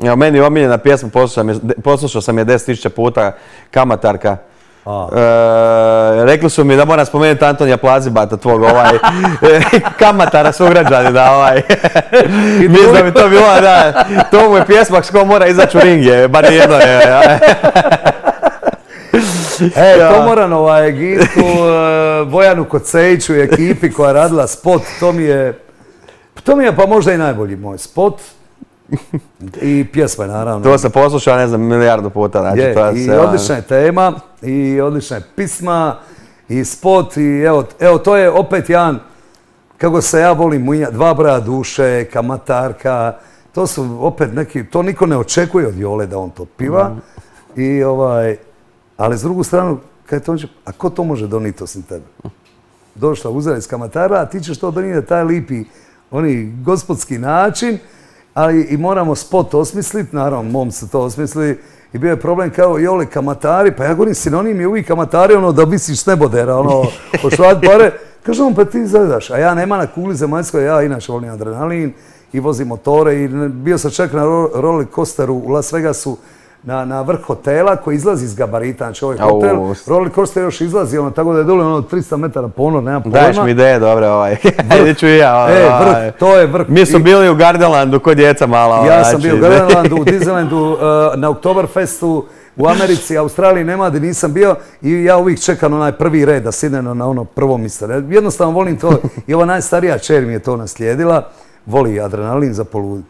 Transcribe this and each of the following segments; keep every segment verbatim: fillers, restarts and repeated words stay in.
Evo, meni je omiljena pjesma, poslušao sam je deset tisuća puta, Kamatarka. E, rekli su mi da moram spomenuti Antonija Plazibata, tvog ovaj, kamatara sugrađani, da ovaj, mislim da bi to bilo, da, to mu je pjesma s kojom mora izaći u ring, je, bar jedno je. E, to moram ovaj, Gitku, Bojanu Kocejiću i ekipi koja je radila spot, to mi je, to mi je pa možda i najbolji moj spot. I pjesma, naravno. To sam poslušao, ne znam, milijardu puta. Znači, je, to i se, odlična je tema, i odlična je pisma, i spot, i evo, evo to je opet jedan, kako se ja volim, dva broja duše, Kamatarka, to su opet neki, to niko ne očekuje od Jole da on to piva. Mm. I ovaj, ali s drugu stranu, kaj to, a ko to može doniti osim tebe? Došla uzela iz Kamatara, a ti ćeš to donijeti na taj lipi, oni gospodski način, ali i moramo spot osmisliti, naravno, mom se to osmisli, i bio je problem kao Jole Kamatari, pa ja govorim sinonim je uvijek Kamatari, ono da visiš s nebodera, ono, pošvat pare, kaže on, pa ti zadaš, a ja nema na kugli zemaljskoj, ja inače volim adrenalin i vozim motore i bio sam čak na roller coasteru u Las Vegasu, na, na vrh hotela koji izlazi iz gabarita, znači ovaj hotel, roller coaster još izlazi, ono, tako da je dole ono tristo metara ponor, nema pojma. Daješ mi ideje, dobre, ovaj, ajde ću i ja. E, vrh, to je vrh. Mi smo bili u Gardalandu, kod djeca mala. Ja sam bio u Gardalandu, u Disneylandu, na Oktoberfestu, u Americi, Australiji, nema gdje nisam bio i ja uvijek čekam onaj prvi red da sidnem na ono prvo mjesto. Jednostavno volim to i ova najstarija čer mi je to naslijedila, voli adrenalin za poludi.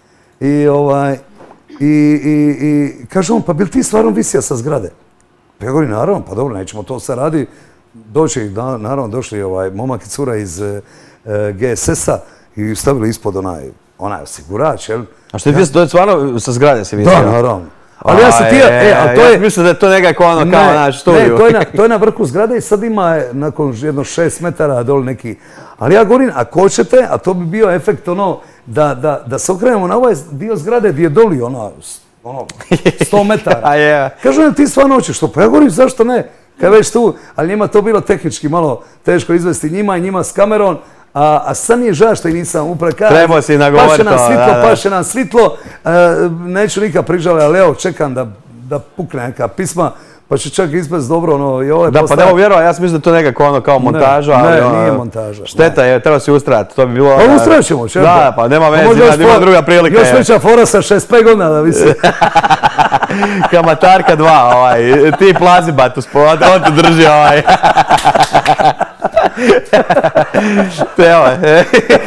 I ovaj... I, i, i kaže on, pa bil ti stvarno visio sa zgrade? Pa ja govorim, naravno, pa dobro, nećemo to sad radi. Doći, naravno, došli ovaj momak i cura iz e, G S S-a i stavili ispod onaj, onaj osigurač, jel? A što je visio, to je stvarno sa zgrade se visio? Da, naravno. Ali ja sam ti, e, ali to je... Ja mislim da je to nekako ono kao naš studiju. Ne, to je, na, to je na vrhu zgrade i sad ima nakon jedno šest metara dole neki... Ali ja govorim, ako hoćete, a to bi bio efekt ono, da, da, da se okrenemo na ovaj dio zgrade gdje je doli ono, ono sto metara. yeah. Kažu nam, ti stvarno hoćeš to? Pa ja govorim, zašto ne? Kad već tu, ali njima to bilo tehnički malo teško izvesti njima i njima s kamerom, a, a sad nije žao što i nisam upravo kada. Trebao si nagovoriti to. Paše nam svitlo, paše nam svitlo, e, neću nikad prižali, ali evo, čekam da, da pukne neka pisma. Pa će čak ispast dobro, ono, i ovo je da, postav... pa nemo vjerovati, ja sam mislim da to nekako ono kao montaža, ne, ali ne, ono... nije montaža. Šteta ne. je, treba si ustrati, to bi bilo... Pa ustrat ćemo, čepo. Da, pa nema veze, ima druga prilika. Još veća fora sa šezdeset pet godina da visi. Kamatarka dva, ovaj, ti Plazibat uspod, on te drži, ovaj. Te, ovaj.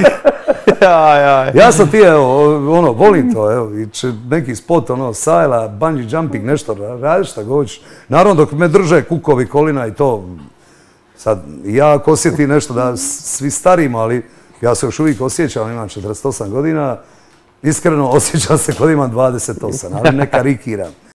Ja sam ti, evo, ono, volim to, evo, i neki spot, ono, sajla, bungee jumping, nešto, radiš šta hoćeš. Naravno, dok me drže kukovi, kolina i to, sad, ja ako osjetim nešto da svi starimo, ali ja se još uvijek osjećam, imam četrdeset osam godina, iskreno osjećam se kod imam dvadeset osam, ali ne karikiram.